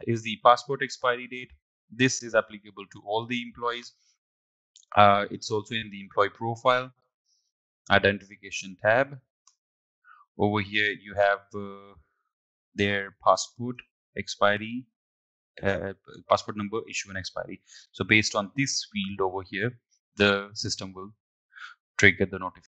is the passport expiry date. This is applicable to all the employees. It's also in the employee profile identification tab. Over here you have their passport expiry, passport number, issue and expiry. So based on this field over here, the system will trigger the notification.